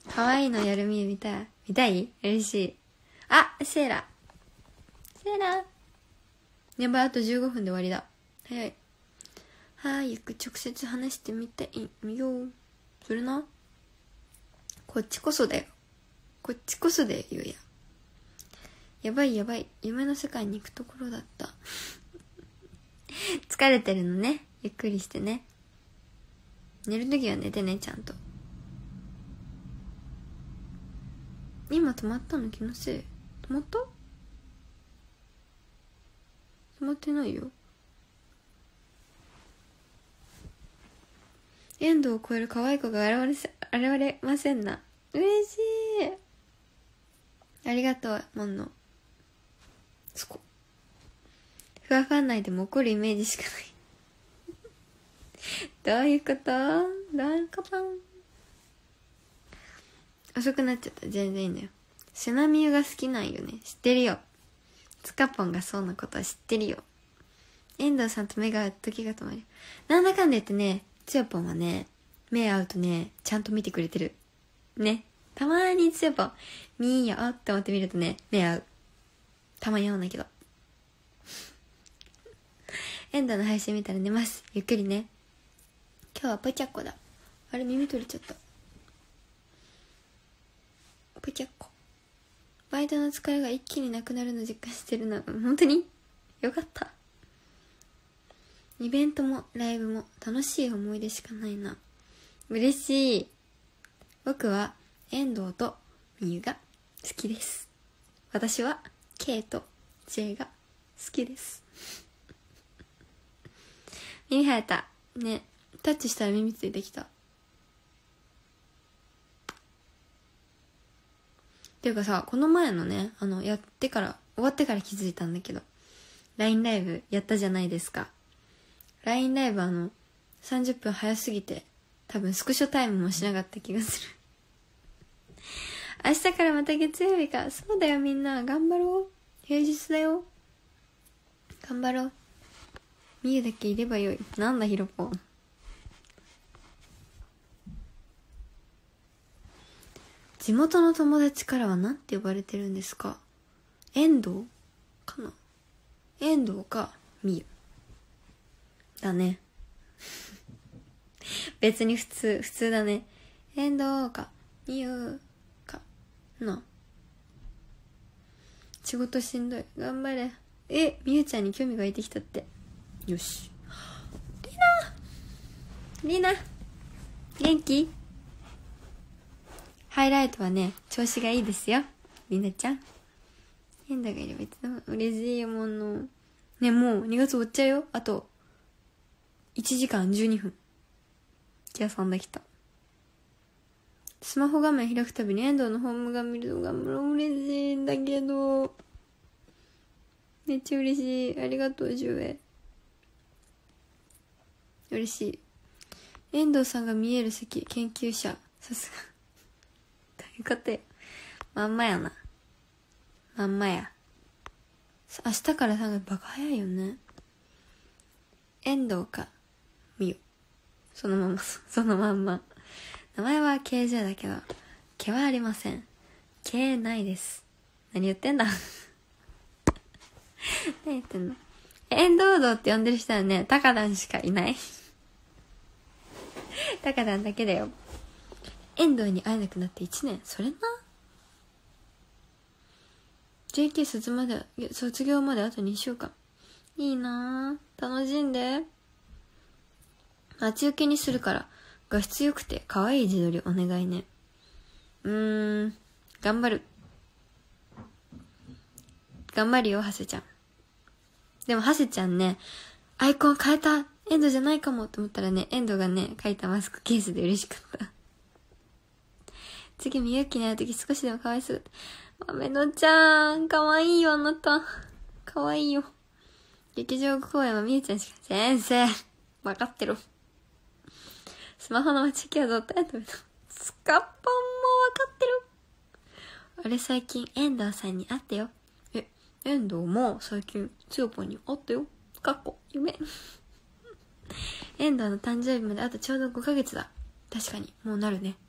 可愛いのやるみ見たい。見たい？嬉しい。あ、セーラ。セーラ。やばい、あとじゅうごふんで終わりだ。早い。早く直接話してみたい。見よう。それな。こっちこそだよ。こっちこそだよ、ゆうや。やばいやばい。夢の世界に行くところだった。疲れてるのね。ゆっくりしてね。寝るときは寝てね、ちゃんと。今止まったの？気のせい。止まった？止まってないよ。遠藤を超える可愛い子が現れせ、現れませんな。嬉しい。ありがとう、もんの。そこ。ふわふわ内でも怒るイメージしかない。どういうこと？どういうこと？遅くなっちゃった。全然いいんだよ。 シュナミユが好きなんよね。知ってるよ。つかぽんがそうなことは知ってるよ。遠藤さんと目が合う時が止まる。なんだかんだ言ってね、つよぽんはね、目合うとね、ちゃんと見てくれてる。ね。たまーにつよぽん、見ーよって思って見るとね、目合う。たまに合うんだけど。遠藤の配信見たら寝ます。ゆっくりね。今日はぽちゃっこだ。あれ、耳取れちゃった。ぽちゃっこ。バイトの疲れが一気になくなるの実感してるな。本当によかった。イベントもライブも楽しい思い出しかないな。嬉しい。僕は遠藤とみゆが好きです。私は K と J が好きです。耳生えた。ね。タッチしたら耳ついてきた。っていうかさ、この前のね、あの、やってから、終わってから気づいたんだけど、ライン ライブやったじゃないですか。ライン ライブあの、さんじゅっぷん早すぎて、多分スクショタイムもしなかった気がする。明日からまた月曜日か。そうだよみんな、頑張ろう。平日だよ。頑張ろう。みゆだけいればよい。なんだヒロポン。地元の友達からは何て呼ばれてるんですか？遠藤かな？遠藤かみゆだね。別に普通普通だね。遠藤かみゆかな。仕事しんどい。頑張れ。え、みゆちゃんに興味が湧いてきたって。よし。リナリナ元気？ハイライトはね、調子がいいですよ。リナちゃん。変だがいればいつでも嬉しいもの。ね、もうにがつ終わっちゃうよ。あと、いちじかんじゅうにふん。気がさんできた。スマホ画面開くたびに遠藤のホーム画面見るのが嬉しいんだけど。めっちゃ嬉しい。ありがとう、じゅうえ。嬉しい。遠藤さんが見える席、研究者。さすが。どういうことよ。まんまやな。まんまや。明日からさんがつバカ早いよね。遠藤か、みゆ。そのまま、そのまんま。名前は ケージェー だけど、毛はありません。毛ないです。何言ってんだ何言ってんの。遠藤道って呼んでる人はね、タカダンしかいない。タカダンだけだよ。遠藤に会えなくなっていちねん。それな。ジェイケー 卒まで、卒業まであとにしゅうかん。いいなぁ。楽しんで。待ち受けにするから、画質良くて可愛い自撮りお願いね。うーん、頑張る。頑張るよ、ハセちゃん。でも、ハセちゃんね、アイコン変えたエンドじゃないかもって思ったらね、エンドがね、書いたマスクケースで嬉しかった。次、みゆきに会うとき少しでも可愛そう。まめのちゃん、可愛いよ、あなた。可愛いよ。劇場公演はみゆちゃんしか、先生、わかってる。スマホの待ち受けはどったやとめた。スカッポンもわかってる。あれ最近、遠藤さんに会ったよ。え、遠藤も最近、つよぽんに会ったよ。かっこ、夢。遠藤の誕生日まであとちょうどごかげつだ。確かに、もうなるね。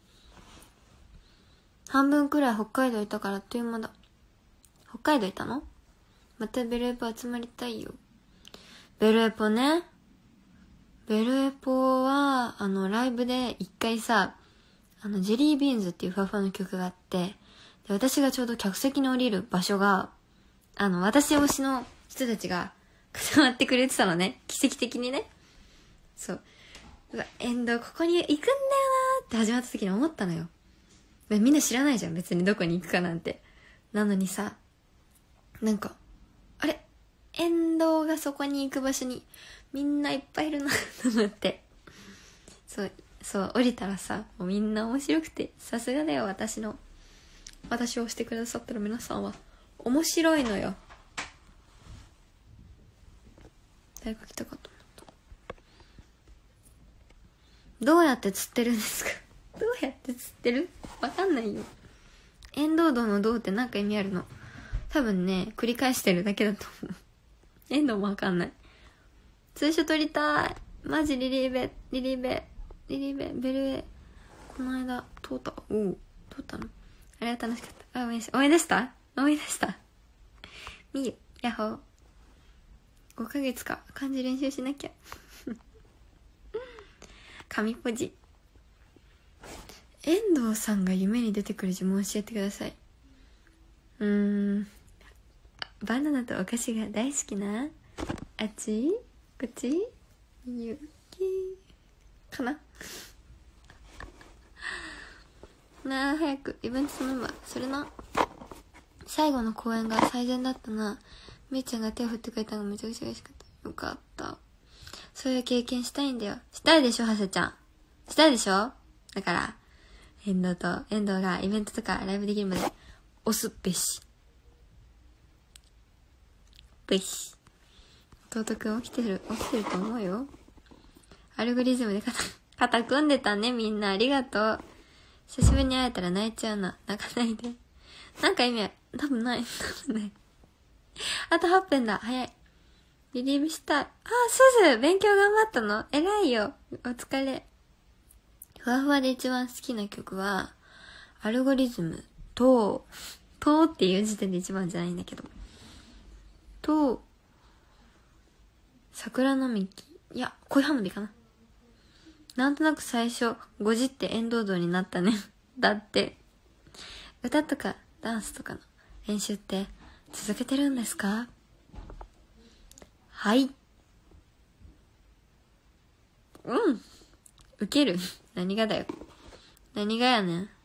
半分くらい北海道いたからあっという間だ。北海道いたの？またベルエポ集まりたいよ。ベルエポね。ベルエポは、あの、ライブで一回さ、あの、ジェリービーンズっていうふわふわの曲があって、で、私がちょうど客席に降りる場所が、あの、私推しの人たちが固まってくれてたのね。奇跡的にね。そう。うわ、エンドここに行くんだよなーって始まった時に思ったのよ。みんな知らないじゃん、別にどこに行くかなんて。なのにさ、なんか、あれ遠藤がそこに行く場所にみんないっぱいいるなと思って。そう、そう、降りたらさ、もうみんな面白くて、さすがだよ、私の。私を押してくださってる皆さんは、面白いのよ。誰か来たかと思った。どうやって釣ってるんですか？どうやって釣ってる？わかんないよ。 遠藤道の道ってなんか意味あるの？多分ね、繰り返してるだけだと思う。遠藤もわかんない。通所取りたい。マジリリーベ、リリーベ、リリーベ、ベルエ。この間、通った。おう、通ったの？あれは楽しかった。あ、思い出した。思い出した思い出した。みゆ、ヤッホー。ごかげつか。漢字練習しなきゃ。神ポジ。遠藤さんが夢に出てくる呪文教えてください。うーん。バナナとお菓子が大好きなあっちこっちゆきかな。なあ、早くイベント頼むわ。それな、最後の公演が最善だったな。みーちゃんが手を振ってくれたのがめちゃくちゃ嬉しかった。よかった。そういう経験したいんだよ。したいでしょ、ハセちゃん。したいでしょ。だから遠藤と遠藤がイベントとかライブできるまで押すべし。べし。弟くん起きてる、起きてると思うよ。アルゴリズムで肩、肩組んでたね、みんな。ありがとう。久しぶりに会えたら泣いちゃうな。泣かないで。なんか意味は、多分ない。多分ない。あとはっぷんだ。早い。リリーブしたい。あ、すず勉強頑張ったの？偉いよ。お疲れ。ふわふわで一番好きな曲は、アルゴリズムと、とっていう時点で一番じゃないんだけど。と、桜並木。いや、恋花火かな。なんとなく最初、ごじって遠藤道になったね。だって。歌とかダンスとかの練習って続けてるんですか？はい。うん。ウケる。何がだよ。何がやねん。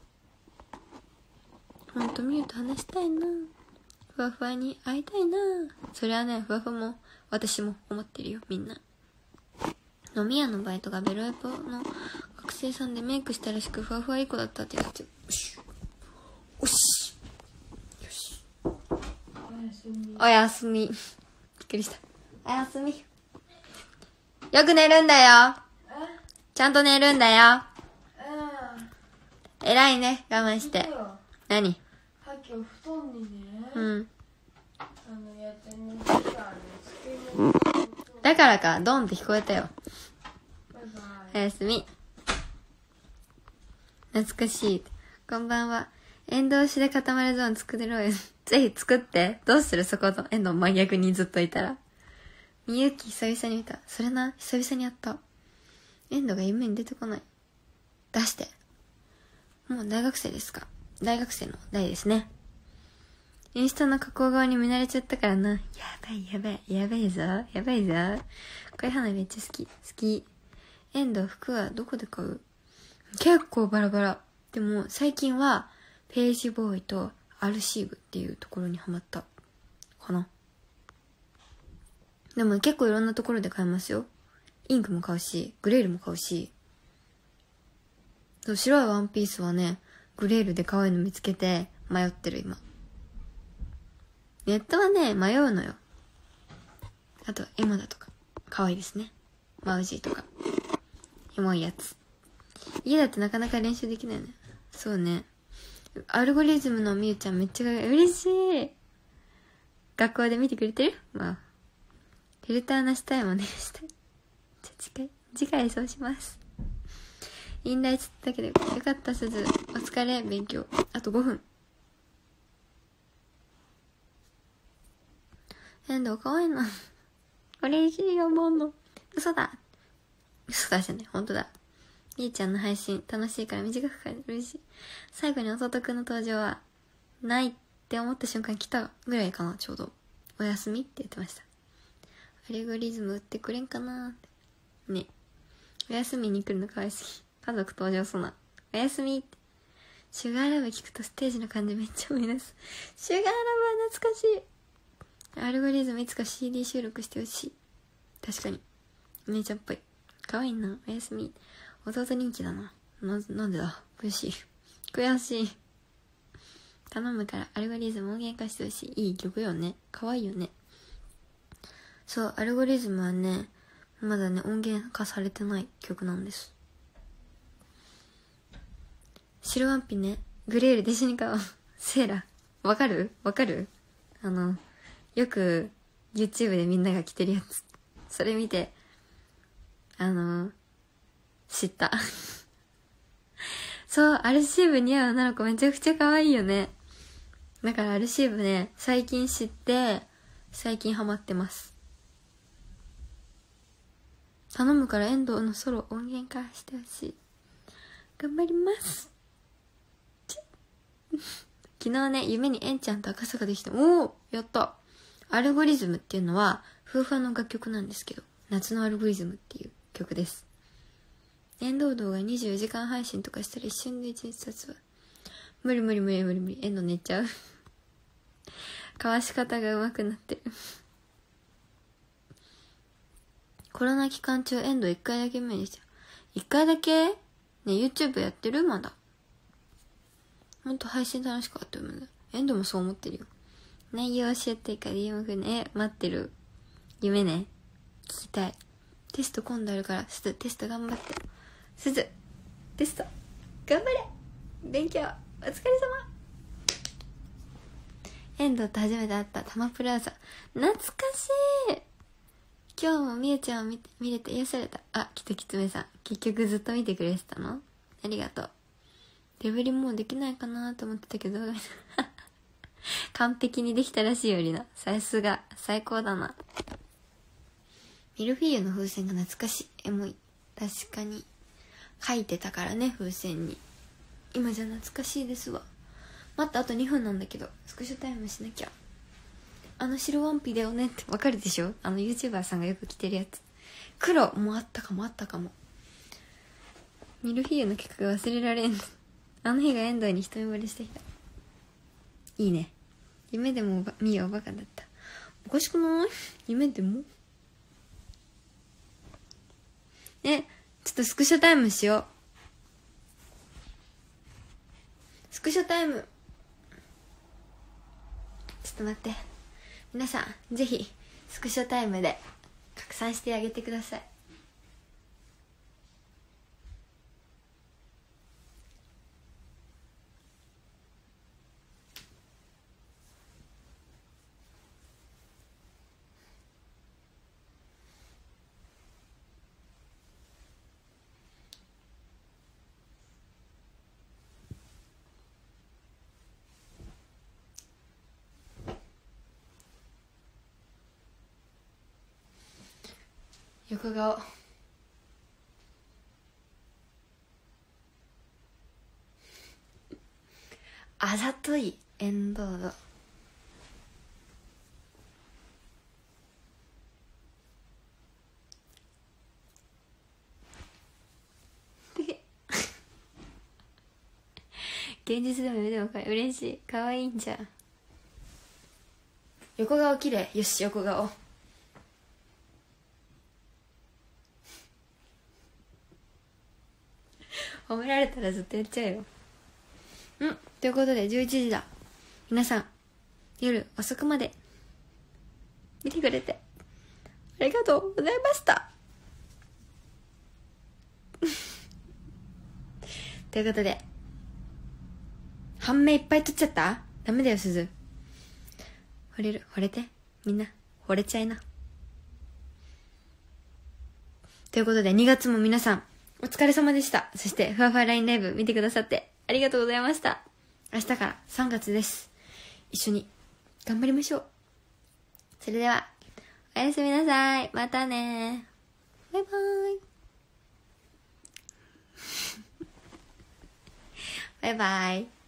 ほんと見ると話したいな。ふわふわに会いたいな。それはね、ふわふわも私も思ってるよ、みんな。飲み屋のバイトがベロエポの学生さんでメイクしたらしく、ふわふわいい子だったって言っておしおしよし。おやすみ。びっくりした。おやすみ。よく寝るんだよ。ちゃんと寝るんだよ。偉いね、我慢して。何？ さっきお布団にね、 うん。 あのやって寝てたんですけど、 だからか、ドンって聞こえたよ。 バイバイ。 おやすみ。懐かしい。こんばんは。遠藤市で固まるゾーン作ろうよ。ぜひ作って。どうするそこと遠藤真逆にずっといたら。みゆき久々に見た。それな、久々にやった。遠藤が夢に出てこない。出して。もう大学生ですか？大学生の代ですね。インスタの加工側に見慣れちゃったからな。やばいやばい、やばいぞ、やばいぞ。恋花めっちゃ好き、好き。遠藤服はどこで買う？結構バラバラ。でも最近はページボーイとアルシーブっていうところにハマったかな。でも結構いろんなところで買えますよ。インクも買うし、グレールも買うし。そう、白いワンピースはね、グレールで可愛いの見つけて迷ってる今。ネットはね、迷うのよ。あとエマダとか可愛いですね。マウジーとかエモいやつ。家だとなかなか練習できないよね。そうね。アルゴリズムのみゆちゃんめっちゃ嬉しい。学校で見てくれてる？まあフィルターなしたいもんねしたい。じゃ次回次回そうします。インライつったけどよかった。すずお疲れ。勉強あとごふん。遠藤かわいいな。嬉しいよもんの。嘘だ嘘だじゃね、ほんとだ。みーちゃんの配信楽しいから短く書いて嬉しい。最後に弟くんの登場はないって思った瞬間来たぐらいかな。ちょうどおやすみって言ってました。アルゴリズム売ってくれんかなってね。おやすみに来るのかわいすぎ。家族登場そうな。おやすみって。シュガーラブ聞くとステージの感じめっちゃ思い出す。シュガーラブは懐かしい。アルゴリズムいつか シーディー 収録してほしい。確かにお姉ちゃんっぽい。かわいいな。おやすみ。弟人気だな。な、なんでだ。悔しい。悔しい。頼むからアルゴリズム音源化してほしい。いい曲よね。かわいいよね。そう、アルゴリズムはね、まだね、音源化されてない曲なんです。白ワンピね。 グレールで死にかセーラわかるわかるあのよく YouTube でみんなが着てるやつ、それ見てあの知ったそう、アルシーブ似合う女の子めちゃくちゃ可愛いよね。だからアルシーブね、最近知って最近ハマってます。頼むから遠藤のソロ音源化してほしい。頑張ります昨日ね、夢にエンちゃんと赤坂できて、おおやった。アルゴリズムっていうのはフーファの楽曲なんですけど、夏のアルゴリズムっていう曲です。遠藤動画にじゅうよじかん配信とかしたら一瞬で一日経つわ。無理無理無理無理無理。遠藤寝ちゃうかわし方が上手くなってるコロナ期間中遠藤一回だけ目にした。一回だけね、YouTube やってるまだ。ほんと配信楽しかったよね。遠藤もそう思ってるよ。内容教えていいか ディーエム くんね。え、待ってる。夢ね。聞きたい。テスト今度あるから、すず、テスト頑張って。すず、テスト、頑張れ勉強、お疲れ様。遠藤と初めて会ったタマプラザ。懐かしい。今日もみゆちゃんを 見, 見れて癒された。あ、きときつめさん。結局ずっと見てくれてたの？ありがとう。レベルもうできないかなと思ってたけど完璧にできたらしいよりな。さすが最高だな。ミルフィーユの風船が懐かしい。エモい。確かに書いてたからね、風船に。今じゃ懐かしいですわ。待って、あとにふんなんだけどスクショタイムしなきゃ。あの白ワンピだよねってわかるでしょ。あの YouTuber さんがよく着てるやつ。黒もあったかもあったかも。ミルフィーユの曲が忘れられん。あの日が遠藤に一目惚れした日だ。いいね。夢でもミーはおバカだった。おかしくない？夢でもね、ちょっとスクショタイムしよう。スクショタイム。ちょっと待って。皆さんぜひスクショタイムで拡散してあげてください。横顔。あざといエンドード。現実でも夢でもかい。嬉しい。かわいいんじゃん。横顔綺麗。よし、横顔。褒められたらずっとやっちゃうよ。うんということでじゅういちじだ。皆さん夜遅くまで見てくれてありがとうございましたということで、半目いっぱい取っちゃった？ダメだよすず。惚れる、惚れて、みんな惚れちゃいな。ということでにがつも皆さんお疲れ様でした。そしてふわふわ ライン ライブ見てくださってありがとうございました。明日からさんがつです。一緒に頑張りましょう。それではおやすみなさい。またね。バイバイバイバイ。